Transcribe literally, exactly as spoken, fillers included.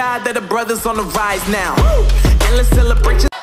side that the brothers on the rise now. Endless celebration.